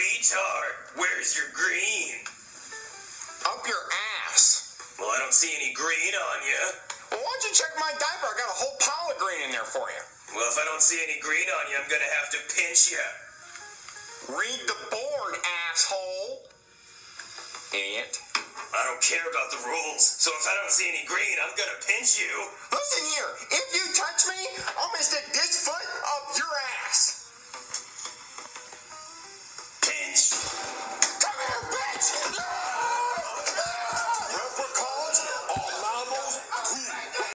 retard. Where's your green? Up your ass. Well, I don't see any green on you. Well, why don't you check my diaper? I got a whole pile of green in there for you. Well, if I don't see any green on you, I'm gonna have to pinch you. Read the board, asshole. Idiot. I don't care about the rules, so if I don't see any green, I'm gonna pinch you. Listen here, if you touch me, I'm gonna stick this foot up your ass.